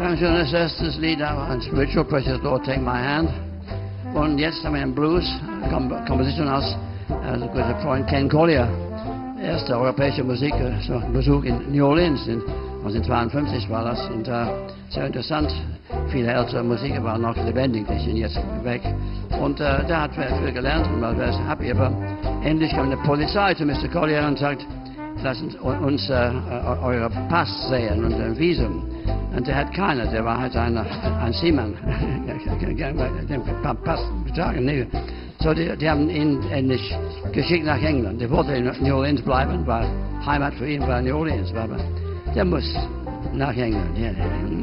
ein schönes erstes Lied, aber ein Spiritual Precious Lord, Take My Hand. Und jetzt haben wir einen Blues-Komposition aus unserem guten Freund Ken Collier. Erster europäischer Besuch in New Orleans, 1952 war das. Und sehr interessant. Viele ältere Musiker waren noch lebendig, die sind jetzt weg. Und da hat er viel gelernt und war sehr happy. Aber endlich kam die Polizei zu Mr. Collier und sagt, lassen uns euer Pass sehen und ein Visum. Und der hat keiner, der war halt ein Seaman. Den Pass betragen, nee. So, die haben ihn endlich geschickt nach England. Der wollte in New Orleans bleiben, weil Heimat für ihn war New Orleans. Aber der muss nach England. Yeah.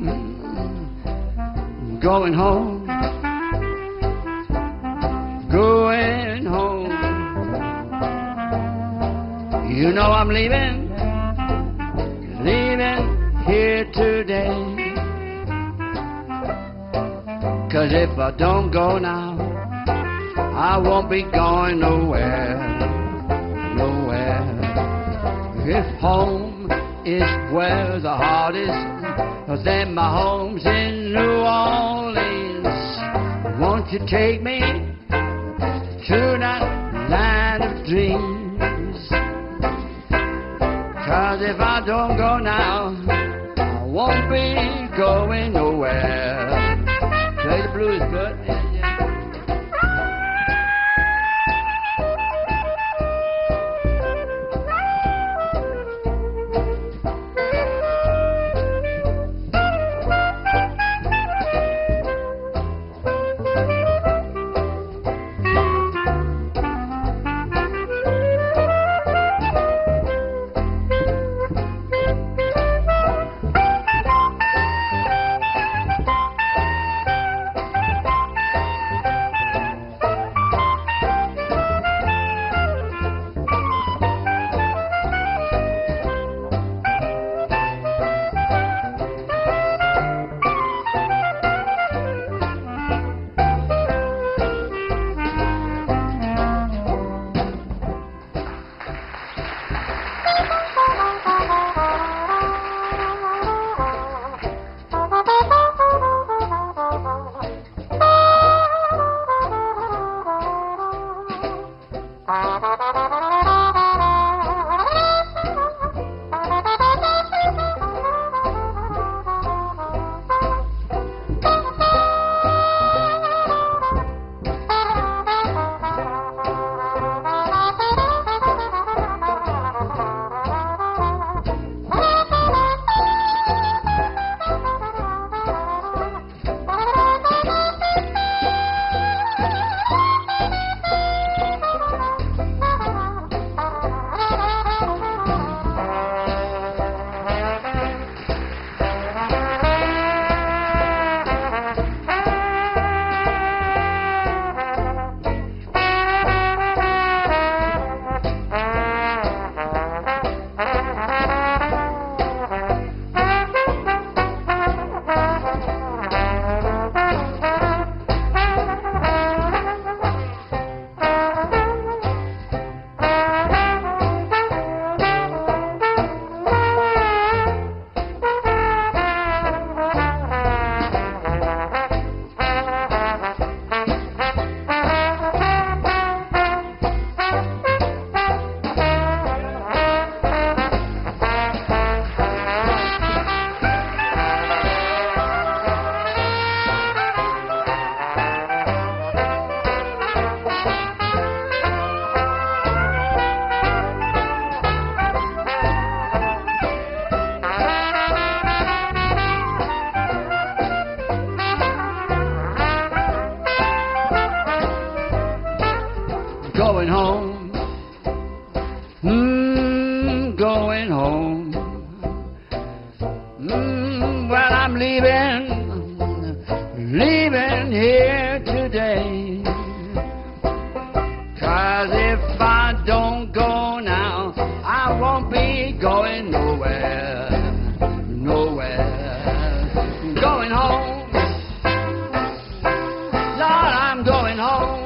Going home, going home. You know I'm leaving here today. 'Cause if I don't go now, I won't be going nowhere. If home is where the heart is, then my home's in New Orleans. Won't you take me to that land of dreams? 'Cause if I don't go now, I won't be going nowhere. Play the blues good. Going home, going home. Well, I'm leaving here today. 'Cause if I don't go now, I won't be going nowhere. Going home, Lord, I'm going home.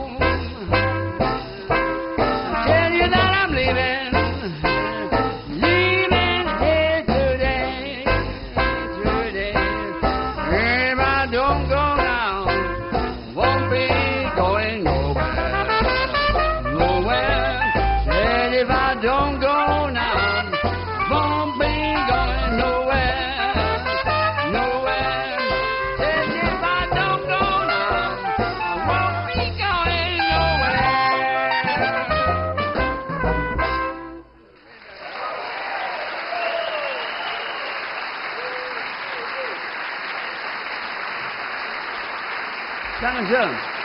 Dankeschön.